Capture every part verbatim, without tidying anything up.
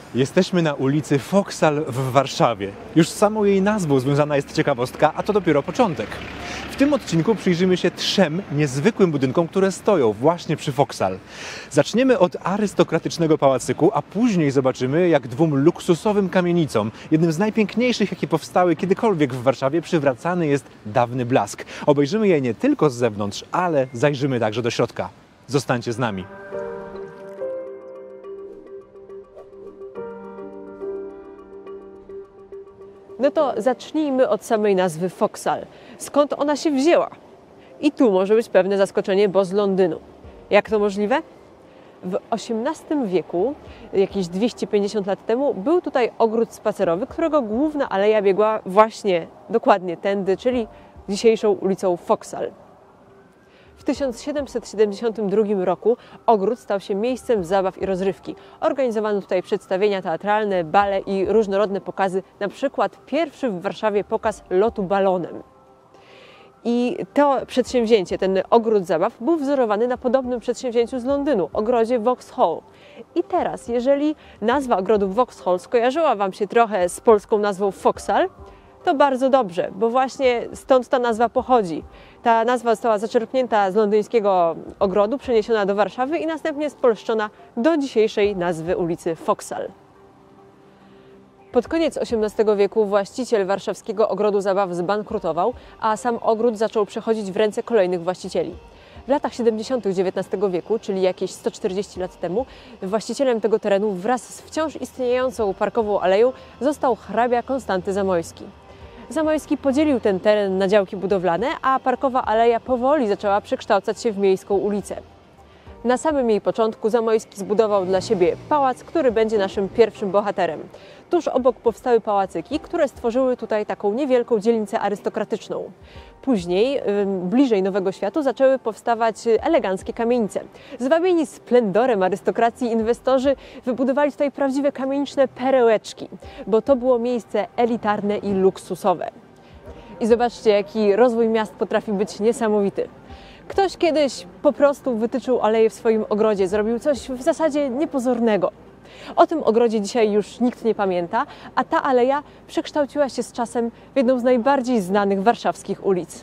Jesteśmy na ulicy Vauxhall w Warszawie. Już z samą jej nazwą związana jest ciekawostka, a to dopiero początek. W tym odcinku przyjrzymy się trzem niezwykłym budynkom, które stoją właśnie przy Vauxhall. Zaczniemy od arystokratycznego pałacyku, a później zobaczymy, jak dwóm luksusowym kamienicom, jednym z najpiękniejszych, jakie powstały kiedykolwiek w Warszawie, przywracany jest dawny blask. Obejrzymy je nie tylko z zewnątrz, ale zajrzymy także do środka. Zostańcie z nami. No to zacznijmy od samej nazwy Vauxhall. Skąd ona się wzięła? I tu może być pewne zaskoczenie, bo z Londynu. Jak to możliwe? W osiemnastym wieku, jakieś dwieście pięćdziesiąt lat temu, był tutaj ogród spacerowy, którego główna aleja biegła właśnie dokładnie tędy, czyli dzisiejszą ulicą Vauxhall. W tysiąc siedemset siedemdziesiątym drugim roku ogród stał się miejscem zabaw i rozrywki. Organizowano tutaj przedstawienia teatralne, bale i różnorodne pokazy, na przykład pierwszy w Warszawie pokaz lotu balonem. I to przedsięwzięcie, ten ogród zabaw, był wzorowany na podobnym przedsięwzięciu z Londynu, ogrodzie Vauxhall. I teraz, jeżeli nazwa ogrodu Vauxhall skojarzyła Wam się trochę z polską nazwą Vauxhall, to bardzo dobrze, bo właśnie stąd ta nazwa pochodzi. Ta nazwa została zaczerpnięta z londyńskiego ogrodu, przeniesiona do Warszawy i następnie spolszczona do dzisiejszej nazwy ulicy Vauxhall. Pod koniec osiemnastego wieku właściciel warszawskiego ogrodu zabaw zbankrutował, a sam ogród zaczął przechodzić w ręce kolejnych właścicieli. W latach siedemdziesiątych dziewiętnastego wieku, czyli jakieś sto czterdzieści lat temu, właścicielem tego terenu wraz z wciąż istniejącą parkową aleją został hrabia Konstanty Zamoyski. Zamoyski podzielił ten teren na działki budowlane, a parkowa aleja powoli zaczęła przekształcać się w miejską ulicę. Na samym jej początku Zamoyski zbudował dla siebie pałac, który będzie naszym pierwszym bohaterem. Tuż obok powstały pałacyki, które stworzyły tutaj taką niewielką dzielnicę arystokratyczną. Później, bliżej Nowego Światu, zaczęły powstawać eleganckie kamienice. Zwabieni splendorem arystokracji inwestorzy wybudowali tutaj prawdziwe kamieniczne perełeczki, bo to było miejsce elitarne i luksusowe. I zobaczcie, jaki rozwój miast potrafi być niesamowity. Ktoś kiedyś po prostu wytyczył aleję w swoim ogrodzie, zrobił coś w zasadzie niepozornego. O tym ogrodzie dzisiaj już nikt nie pamięta, a ta aleja przekształciła się z czasem w jedną z najbardziej znanych warszawskich ulic.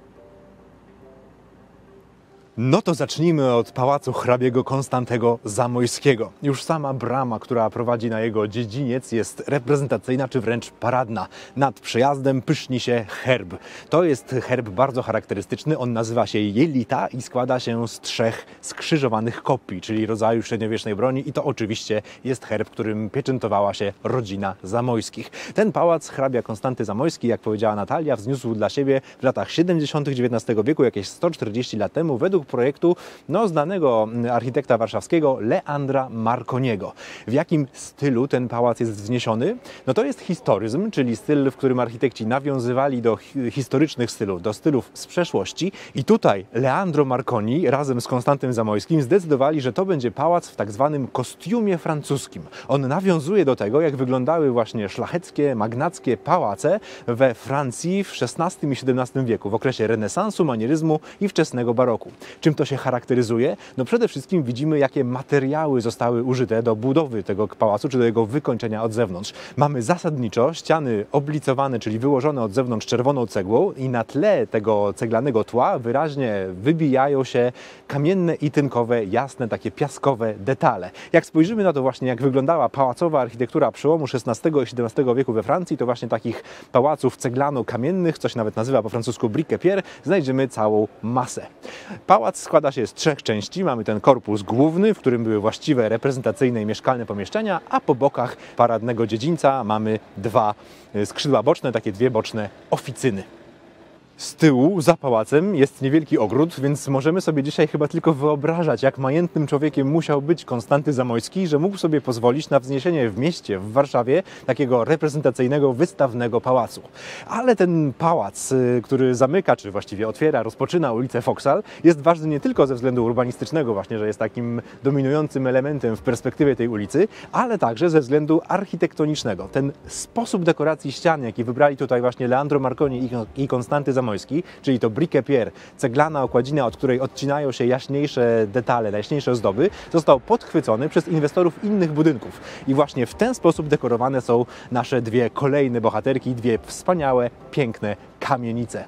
No to zacznijmy od pałacu hrabiego Konstantego Zamoyskiego. Już sama brama, która prowadzi na jego dziedziniec, jest reprezentacyjna czy wręcz paradna. Nad przejazdem pyszni się herb. To jest herb bardzo charakterystyczny. On nazywa się jelita i składa się z trzech skrzyżowanych kopii, czyli rodzaju średniowiecznej broni. I to oczywiście jest herb, którym pieczętowała się rodzina Zamoyskich. Ten pałac hrabia Konstanty Zamoyski, jak powiedziała Natalia, wzniósł dla siebie w latach siedemdziesiątych dziewiętnastego wieku, jakieś sto czterdzieści lat temu, według projektu no, znanego architekta warszawskiego Leandra Marconiego. W jakim stylu ten pałac jest wzniesiony? No to jest historyzm, czyli styl, w którym architekci nawiązywali do historycznych stylów, do stylów z przeszłości. I tutaj Leandro Marconi razem z Konstantym Zamoyskim zdecydowali, że to będzie pałac w tak zwanym kostiumie francuskim. On nawiązuje do tego, jak wyglądały właśnie szlacheckie, magnackie pałace we Francji w szesnastym i siedemnastym wieku, w okresie renesansu, manieryzmu i wczesnego baroku. Czym to się charakteryzuje? No przede wszystkim widzimy, jakie materiały zostały użyte do budowy tego pałacu, czy do jego wykończenia od zewnątrz. Mamy zasadniczo ściany oblicowane, czyli wyłożone od zewnątrz czerwoną cegłą i na tle tego ceglanego tła wyraźnie wybijają się kamienne i tynkowe, jasne, takie piaskowe detale. Jak spojrzymy na to właśnie, jak wyglądała pałacowa architektura przełomu szesnastego i siedemnastego wieku we Francji, to właśnie takich pałaców ceglano-kamiennych, co się nawet nazywa po francusku brique-pierre, znajdziemy całą masę. Pałac składa się z trzech części. Mamy ten korpus główny, w którym były właściwe, reprezentacyjne i mieszkalne pomieszczenia, a po bokach paradnego dziedzińca mamy dwa skrzydła boczne, takie dwie boczne oficyny. Z tyłu, za pałacem, jest niewielki ogród, więc możemy sobie dzisiaj chyba tylko wyobrażać, jak majętnym człowiekiem musiał być Konstanty Zamoyski, że mógł sobie pozwolić na wzniesienie w mieście, w Warszawie, takiego reprezentacyjnego, wystawnego pałacu. Ale ten pałac, który zamyka, czy właściwie otwiera, rozpoczyna ulicę Vauxhall, jest ważny nie tylko ze względu urbanistycznego, właśnie, że jest takim dominującym elementem w perspektywie tej ulicy, ale także ze względu architektonicznego. Ten sposób dekoracji ścian, jaki wybrali tutaj właśnie Leandro Marconi i Konstanty Zamoyski, Zamojski, czyli to briquet-pierre, ceglana okładzina, od której odcinają się jaśniejsze detale, jaśniejsze ozdoby, został podchwycony przez inwestorów innych budynków. I właśnie w ten sposób dekorowane są nasze dwie kolejne bohaterki, dwie wspaniałe, piękne kamienice.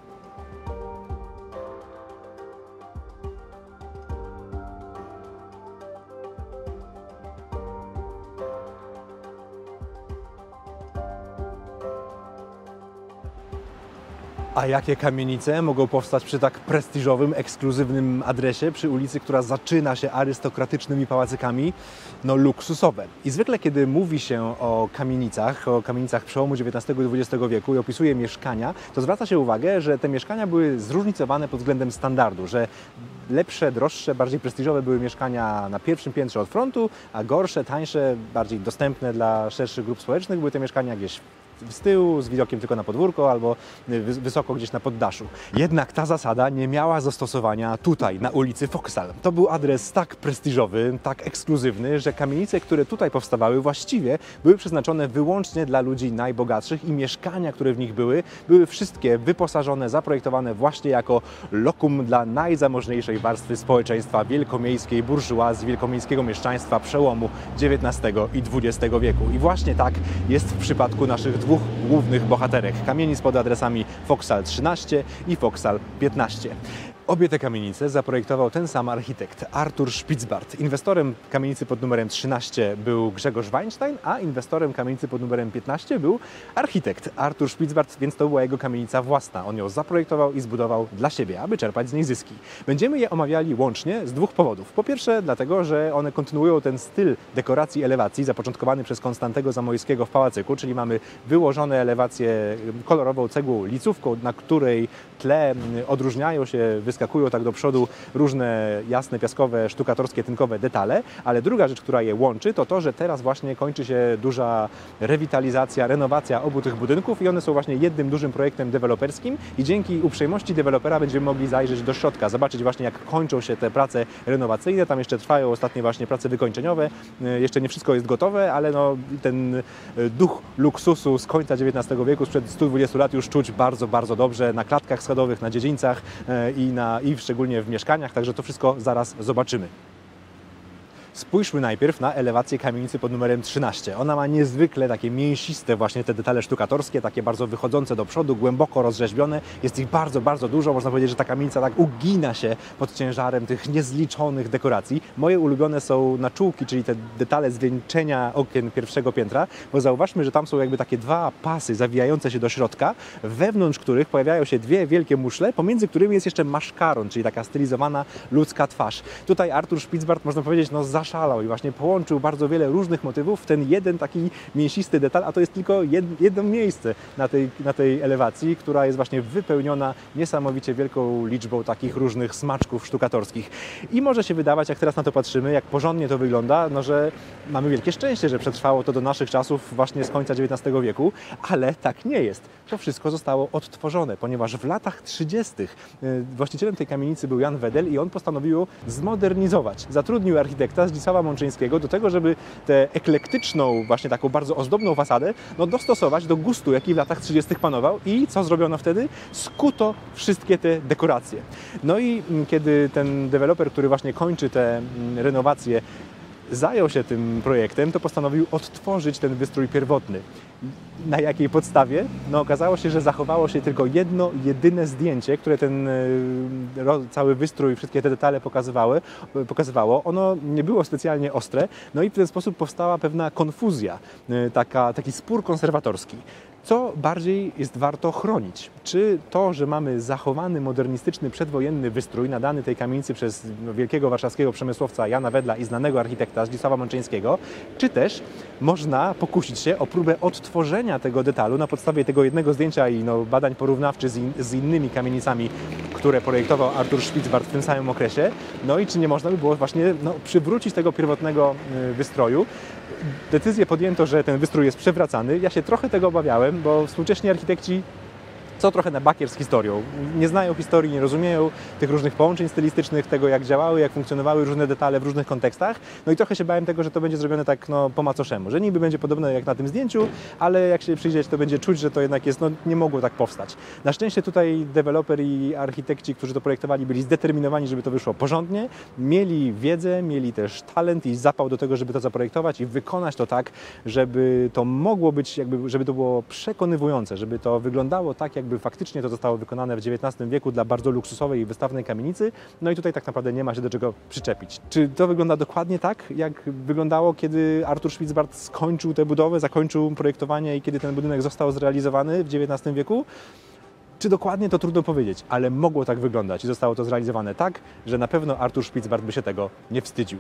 A jakie kamienice mogą powstać przy tak prestiżowym, ekskluzywnym adresie, przy ulicy, która zaczyna się arystokratycznymi pałacykami? No luksusowe. I zwykle, kiedy mówi się o kamienicach, o kamienicach przełomu dziewiętnastego i dwudziestego wieku i opisuje mieszkania, to zwraca się uwagę, że te mieszkania były zróżnicowane pod względem standardu, że lepsze, droższe, bardziej prestiżowe były mieszkania na pierwszym piętrze od frontu, a gorsze, tańsze, bardziej dostępne dla szerszych grup społecznych były te mieszkania gdzieś z tyłu, z widokiem tylko na podwórko albo wysoko gdzieś na poddaszu. Jednak ta zasada nie miała zastosowania tutaj, na ulicy Vauxhall. To był adres tak prestiżowy, tak ekskluzywny, że kamienice, które tutaj powstawały, właściwie były przeznaczone wyłącznie dla ludzi najbogatszych i mieszkania, które w nich były, były wszystkie wyposażone, zaprojektowane właśnie jako lokum dla najzamożniejszej warstwy społeczeństwa wielkomiejskiej burżuazji, wielkomiejskiego mieszczaństwa przełomu dziewiętnastego i dwudziestego wieku. I właśnie tak jest w przypadku naszych dwóch głównych bohaterek, kamienic pod adresami Vauxhall trzynaście i Vauxhall piętnaście. Obie te kamienice zaprojektował ten sam architekt, Artur Spitzbart. Inwestorem kamienicy pod numerem trzynaście był Grzegorz Weinstein, a inwestorem kamienicy pod numerem piętnaście był architekt Artur Spitzbart, więc to była jego kamienica własna. On ją zaprojektował i zbudował dla siebie, aby czerpać z niej zyski. Będziemy je omawiali łącznie z dwóch powodów. Po pierwsze dlatego, że one kontynuują ten styl dekoracji elewacji zapoczątkowany przez Konstantego Zamojskiego w pałacyku, czyli mamy wyłożone elewacje kolorową cegłą licówką, na której tle odróżniają się, wyskakują tak do przodu różne jasne, piaskowe, sztukatorskie, tynkowe detale, ale druga rzecz, która je łączy, to to, że teraz właśnie kończy się duża rewitalizacja, renowacja obu tych budynków i one są właśnie jednym dużym projektem deweloperskim i dzięki uprzejmości dewelopera będziemy mogli zajrzeć do środka, zobaczyć właśnie jak kończą się te prace renowacyjne, tam jeszcze trwają ostatnie właśnie prace wykończeniowe, jeszcze nie wszystko jest gotowe, ale no, ten duch luksusu z końca dziewiętnastego wieku, sprzed stu dwudziestu lat już czuć bardzo, bardzo dobrze na klatkach schodowych, na dziedzińcach i Na, i szczególnie w mieszkaniach, także to wszystko zaraz zobaczymy. Spójrzmy najpierw na elewację kamienicy pod numerem trzynaście. Ona ma niezwykle takie mięsiste właśnie te detale sztukatorskie, takie bardzo wychodzące do przodu, głęboko rozrzeźbione. Jest ich bardzo, bardzo dużo. Można powiedzieć, że ta kamienica tak ugina się pod ciężarem tych niezliczonych dekoracji. Moje ulubione są naczółki, czyli te detale zwieńczenia okien pierwszego piętra, bo zauważmy, że tam są jakby takie dwa pasy zawijające się do środka, wewnątrz których pojawiają się dwie wielkie muszle, pomiędzy którymi jest jeszcze maszkaron, czyli taka stylizowana ludzka twarz. Tutaj Artur Spitzbart, można powiedzieć, no zaszalał i właśnie połączył bardzo wiele różnych motywów w ten jeden taki mięsisty detal, a to jest tylko jedno miejsce na tej, na tej elewacji, która jest właśnie wypełniona niesamowicie wielką liczbą takich różnych smaczków sztukatorskich. I może się wydawać, jak teraz na to patrzymy, jak porządnie to wygląda, no że mamy wielkie szczęście, że przetrwało to do naszych czasów właśnie z końca dziewiętnastego wieku, ale tak nie jest. To wszystko zostało odtworzone, ponieważ w latach trzydziestych właścicielem tej kamienicy był Jan Wedel i on postanowił ją zmodernizować. Zatrudnił architekta Zdzisława Mączyńskiego do tego, żeby tę eklektyczną, właśnie taką bardzo ozdobną fasadę no, dostosować do gustu, jaki w latach trzydziestych panował. I co zrobiono wtedy? Skuto wszystkie te dekoracje. No i kiedy ten deweloper, który właśnie kończy te renowacje, zajął się tym projektem, to postanowił odtworzyć ten wystrój pierwotny. Na jakiej podstawie? No okazało się, że zachowało się tylko jedno, jedyne zdjęcie, które ten cały wystrój, wszystkie te detale pokazywały, pokazywało. Ono nie było specjalnie ostre, no i w ten sposób powstała pewna konfuzja, taka, taki spór konserwatorski. Co bardziej jest warto chronić? Czy to, że mamy zachowany modernistyczny, przedwojenny wystrój nadany tej kamienicy przez wielkiego warszawskiego przemysłowca Jana Wedla i znanego architekta Zdzisława Mączyńskiego, czy też można pokusić się o próbę odtworzenia tego detalu na podstawie tego jednego zdjęcia i no, badań porównawczych z, in, z innymi kamienicami, które projektował Artur Spitzbart w tym samym okresie, no i czy nie można by było właśnie no, przywrócić tego pierwotnego wystroju. Decyzję podjęto, że ten wystrój jest przewracany. Ja się trochę tego obawiałem, bo współcześni architekci co trochę na bakier z historią. Nie znają historii, nie rozumieją tych różnych połączeń stylistycznych, tego jak działały, jak funkcjonowały różne detale w różnych kontekstach. No i trochę się bałem tego, że to będzie zrobione tak no, po macoszemu, że niby będzie podobne jak na tym zdjęciu, ale jak się przyjrzeć, to będzie czuć, że to jednak jest, no nie mogło tak powstać. Na szczęście tutaj deweloper i architekci, którzy to projektowali, byli zdeterminowani, żeby to wyszło porządnie, mieli wiedzę, mieli też talent i zapał do tego, żeby to zaprojektować i wykonać to tak, żeby to mogło być, jakby, żeby to było przekonywujące, żeby to wyglądało tak, jakby faktycznie to zostało wykonane w dziewiętnastym wieku dla bardzo luksusowej i wystawnej kamienicy. No i tutaj tak naprawdę nie ma się do czego przyczepić. Czy to wygląda dokładnie tak, jak wyglądało, kiedy Artur Szpicbart skończył tę budowę, zakończył projektowanie i kiedy ten budynek został zrealizowany w dziewiętnastym wieku? Czy dokładnie, to trudno powiedzieć, ale mogło tak wyglądać i zostało to zrealizowane tak, że na pewno Artur Szpicbart by się tego nie wstydził.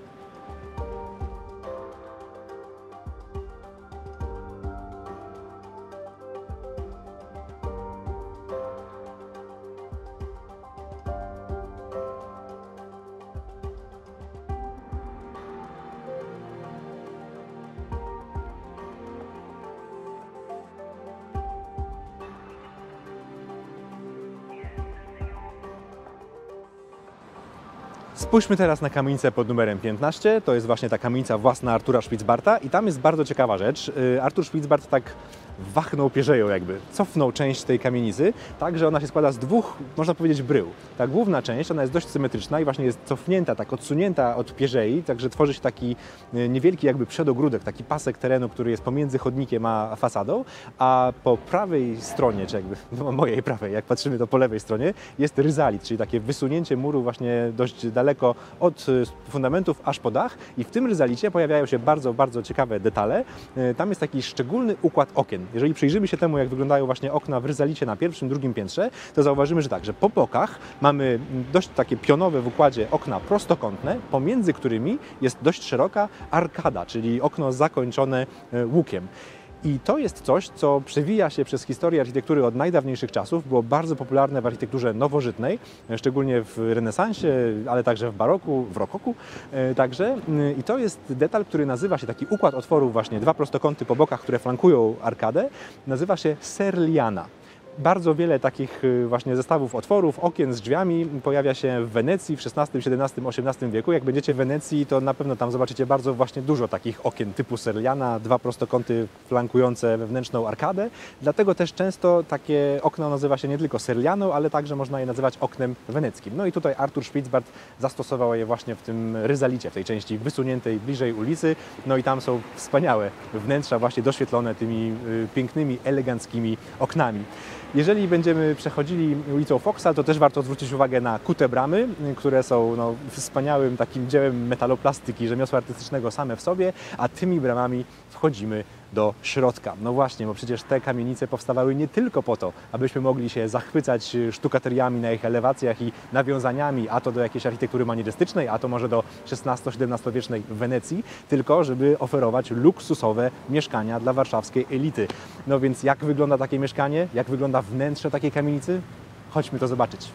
Spójrzmy teraz na kamienicę pod numerem piętnaście. To jest właśnie ta kamienica własna Artura Szpicbarta i tam jest bardzo ciekawa rzecz. Artur Szpicbart tak wachnął pierzeją jakby, cofnął część tej kamienicy, tak, że ona się składa z dwóch, można powiedzieć, brył. Ta główna część, ona jest dość symetryczna i właśnie jest cofnięta, tak odsunięta od pierzei, także tworzy się taki niewielki jakby przedogródek, taki pasek terenu, który jest pomiędzy chodnikiem a fasadą, a po prawej stronie, czy jakby no, mojej prawej, jak patrzymy to po lewej stronie, jest ryzalit, czyli takie wysunięcie muru właśnie dość daleko od fundamentów aż po dach i w tym ryzalicie pojawiają się bardzo, bardzo ciekawe detale. Tam jest taki szczególny układ okien. Jeżeli przyjrzymy się temu, jak wyglądają właśnie okna w ryzalicie na pierwszym, drugim piętrze, to zauważymy, że tak, że po bokach mamy dość takie pionowe w układzie okna prostokątne, pomiędzy którymi jest dość szeroka arkada, czyli okno zakończone łukiem. I to jest coś, co przewija się przez historię architektury od najdawniejszych czasów, było bardzo popularne w architekturze nowożytnej, szczególnie w renesansie, ale także w baroku, w rokoku także. I to jest detal, który nazywa się, taki układ otworów, właśnie dwa prostokąty po bokach, które flankują arkadę, nazywa się serliana. Bardzo wiele takich właśnie zestawów otworów, okien z drzwiami pojawia się w Wenecji w szesnastym, siedemnastym, osiemnastym wieku. Jak będziecie w Wenecji, to na pewno tam zobaczycie bardzo właśnie dużo takich okien typu serliana, dwa prostokąty flankujące wewnętrzną arkadę. Dlatego też często takie okno nazywa się nie tylko serlianą, ale także można je nazywać oknem weneckim. No i tutaj Artur Szpicbart zastosował je właśnie w tym ryzalicie, w tej części wysuniętej bliżej ulicy. No i tam są wspaniałe wnętrza właśnie doświetlone tymi pięknymi, eleganckimi oknami. Jeżeli będziemy przechodzili ulicą Vauxhall, to też warto zwrócić uwagę na kute bramy, które są no, wspaniałym takim dziełem metaloplastyki, rzemiosła artystycznego same w sobie, a tymi bramami wchodzimy do środka. No właśnie, bo przecież te kamienice powstawały nie tylko po to, abyśmy mogli się zachwycać sztukateriami na ich elewacjach i nawiązaniami, a to do jakiejś architektury manierystycznej, a to może do szesnasto-siedemnastowiecznej Wenecji, tylko żeby oferować luksusowe mieszkania dla warszawskiej elity. No więc jak wygląda takie mieszkanie? Jak wygląda wnętrze takiej kamienicy? Chodźmy to zobaczyć.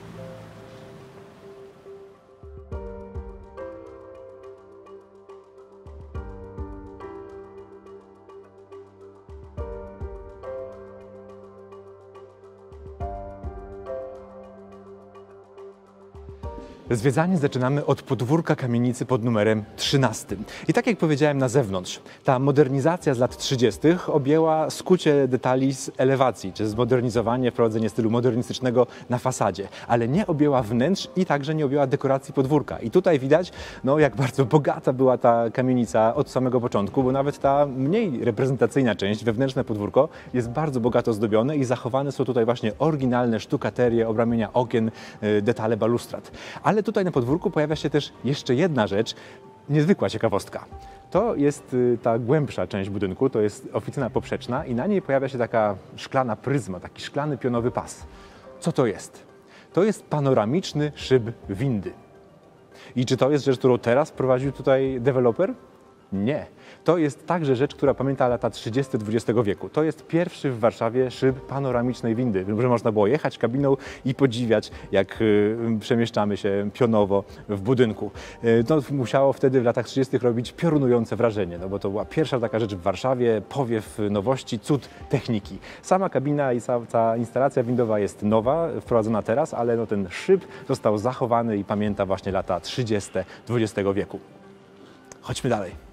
Zwiedzanie zaczynamy od podwórka kamienicy pod numerem trzynastym. I tak jak powiedziałem na zewnątrz, ta modernizacja z lat trzydziestych objęła skucie detali z elewacji, czy zmodernizowanie, wprowadzenie stylu modernistycznego na fasadzie, ale nie objęła wnętrz i także nie objęła dekoracji podwórka. I tutaj widać, no, jak bardzo bogata była ta kamienica od samego początku, bo nawet ta mniej reprezentacyjna część, wewnętrzne podwórko, jest bardzo bogato zdobione i zachowane są tutaj właśnie oryginalne sztukaterie, obramienia okien, detale balustrad. Ale tutaj na podwórku pojawia się też jeszcze jedna rzecz, niezwykła ciekawostka. To jest ta głębsza część budynku, to jest oficyna poprzeczna i na niej pojawia się taka szklana pryzma, taki szklany pionowy pas. Co to jest? To jest panoramiczny szyb windy. I czy to jest rzecz, którą teraz prowadził tutaj deweloper? Nie. To jest także rzecz, która pamięta lata trzydzieste dwudziestego wieku. To jest pierwszy w Warszawie szyb panoramicznej windy, że można było jechać kabiną i podziwiać, jak y, przemieszczamy się pionowo w budynku. Y, to musiało wtedy w latach trzydziestych robić piorunujące wrażenie, no bo to była pierwsza taka rzecz w Warszawie, powiew nowości, cud techniki. Sama kabina i cała, cała instalacja windowa jest nowa, wprowadzona teraz, ale no ten szyb został zachowany i pamięta właśnie lata trzydzieste dwudziestego wieku. Chodźmy dalej.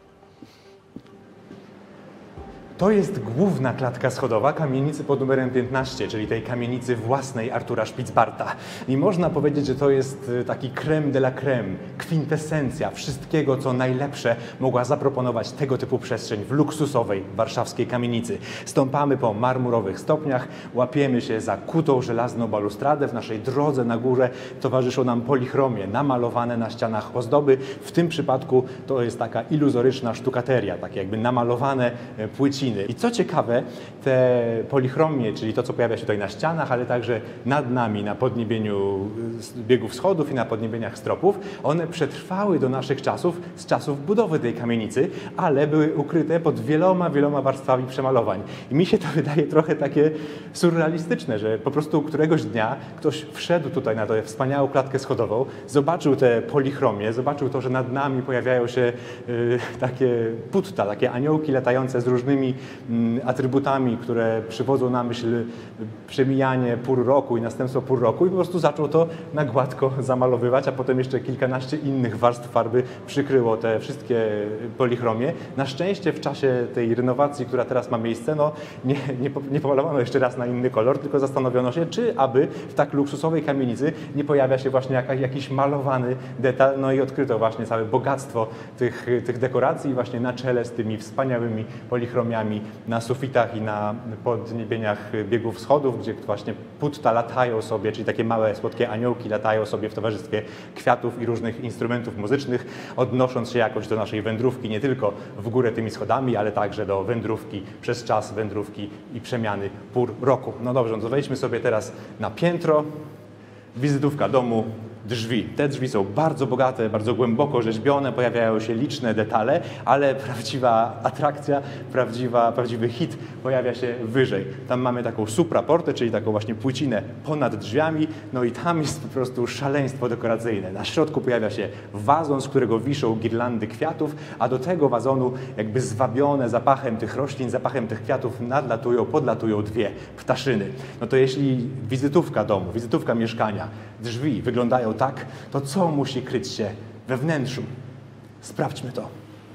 To jest główna klatka schodowa kamienicy pod numerem piętnaście, czyli tej kamienicy własnej Artura Szpicbarta. I można powiedzieć, że to jest taki crème de la crème, kwintesencja wszystkiego, co najlepsze mogła zaproponować tego typu przestrzeń w luksusowej warszawskiej kamienicy. Stąpamy po marmurowych stopniach, łapiemy się za kutą żelazną balustradę. W naszej drodze na górze towarzyszą nam polichromie, namalowane na ścianach ozdoby. W tym przypadku to jest taka iluzoryczna sztukateria, takie jakby namalowane płyciny. I co ciekawe, te polichromie, czyli to, co pojawia się tutaj na ścianach, ale także nad nami na podniebieniu biegów schodów i na podniebieniach stropów, one przetrwały do naszych czasów, z czasów budowy tej kamienicy, ale były ukryte pod wieloma, wieloma warstwami przemalowań. I mi się to wydaje trochę takie surrealistyczne, że po prostu któregoś dnia ktoś wszedł tutaj na tę wspaniałą klatkę schodową, zobaczył te polichromie, zobaczył to, że nad nami pojawiają się y, takie putta, takie aniołki latające z różnymi atrybutami, które przywodzą na myśl przemijanie pór roku i następstwo pór roku i po prostu zaczął to na gładko zamalowywać, a potem jeszcze kilkanaście innych warstw farby przykryło te wszystkie polichromie. Na szczęście w czasie tej renowacji, która teraz ma miejsce, no nie, nie, nie pomalowano jeszcze raz na inny kolor, tylko zastanowiono się, czy aby w tak luksusowej kamienicy nie pojawia się właśnie jakaś, jakiś malowany detal, no i odkryto właśnie całe bogactwo tych, tych dekoracji właśnie na czele z tymi wspaniałymi polichromiami na sufitach i na podniebieniach biegów schodów, gdzie właśnie putta latają sobie, czyli takie małe, słodkie aniołki latają sobie w towarzystwie kwiatów i różnych instrumentów muzycznych, odnosząc się jakoś do naszej wędrówki nie tylko w górę tymi schodami, ale także do wędrówki przez czas wędrówki i przemiany pór roku. No dobrze, no to wejdźmy sobie teraz na piętro. Wizytówka domu. Drzwi. Te drzwi są bardzo bogate, bardzo głęboko rzeźbione, pojawiają się liczne detale, ale prawdziwa atrakcja, prawdziwa, prawdziwy hit pojawia się wyżej. Tam mamy taką supraportę, czyli taką właśnie płycinę ponad drzwiami, no i tam jest po prostu szaleństwo dekoracyjne. Na środku pojawia się wazon, z którego wiszą girlandy kwiatów, a do tego wazonu jakby zwabione zapachem tych roślin, zapachem tych kwiatów nadlatują, podlatują dwie ptaszyny. No to jeśli wizytówka domu, wizytówka mieszkania, drzwi wyglądają tak, to co musi kryć się we wnętrzu? Sprawdźmy to.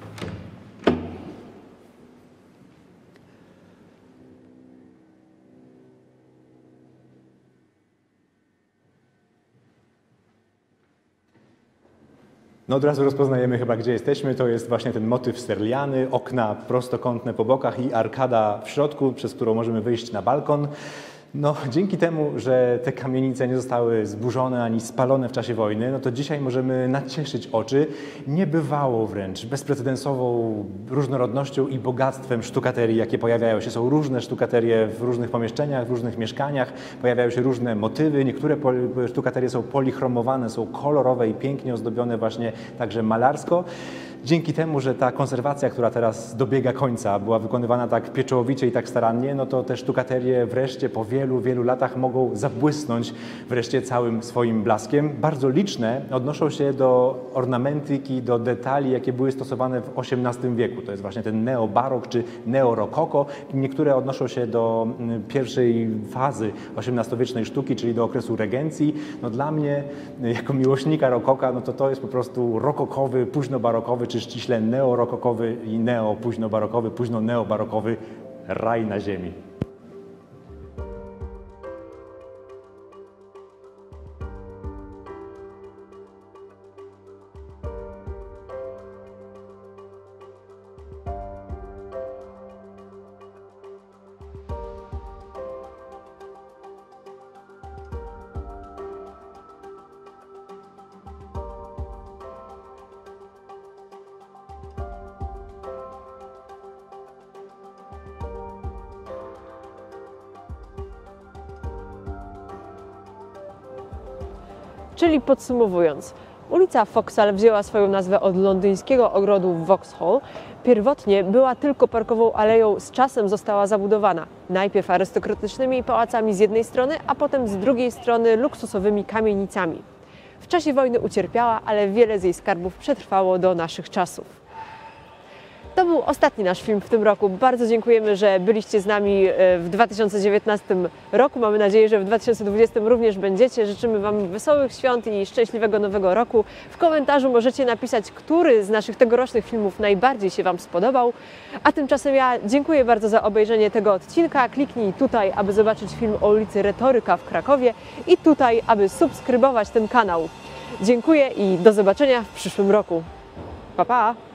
No od razu rozpoznajemy chyba, gdzie jesteśmy. To jest właśnie ten motyw sterliany, okna prostokątne po bokach i arkada w środku, przez którą możemy wyjść na balkon. No, dzięki temu, że te kamienice nie zostały zburzone ani spalone w czasie wojny, no to dzisiaj możemy nacieszyć oczy niebywałą wręcz, bezprecedensową różnorodnością i bogactwem sztukaterii, jakie pojawiają się. Są różne sztukaterie w różnych pomieszczeniach, w różnych mieszkaniach, pojawiają się różne motywy. Niektóre sztukaterie są polichromowane, są kolorowe i pięknie ozdobione właśnie także malarsko. Dzięki temu, że ta konserwacja, która teraz dobiega końca, była wykonywana tak pieczołowicie i tak starannie, no to te sztukaterie wreszcie po wielu, wielu latach mogą zabłysnąć wreszcie całym swoim blaskiem. Bardzo liczne odnoszą się do ornamentyki, do detali, jakie były stosowane w osiemnastym wieku. To jest właśnie ten neobarok czy neorokoko. Niektóre odnoszą się do pierwszej fazy osiemnastowiecznej sztuki, czyli do okresu regencji. No dla mnie, jako miłośnika rokoka, no to to jest po prostu rokokowy, późnobarokowy, czy ściśle neorokokowy i neo-późnobarokowy, późno-neobarokowy raj na ziemi. Czyli podsumowując, Ulica Vauxhall wzięła swoją nazwę od londyńskiego ogrodu Vauxhall. Pierwotnie była tylko parkową aleją, z czasem została zabudowana. Najpierw arystokratycznymi pałacami z jednej strony, a potem z drugiej strony luksusowymi kamienicami. W czasie wojny ucierpiała, ale wiele z jej skarbów przetrwało do naszych czasów. To był ostatni nasz film w tym roku. Bardzo dziękujemy, że byliście z nami w dwa tysiące dziewiętnastym roku. Mamy nadzieję, że w dwa tysiące dwudziestym również będziecie. Życzymy Wam wesołych świąt i szczęśliwego nowego roku. W komentarzu możecie napisać, który z naszych tegorocznych filmów najbardziej się Wam spodobał. A tymczasem ja dziękuję bardzo za obejrzenie tego odcinka. Kliknij tutaj, aby zobaczyć film o ulicy Retoryka w Krakowie i tutaj, aby subskrybować ten kanał. Dziękuję i do zobaczenia w przyszłym roku. Pa, pa!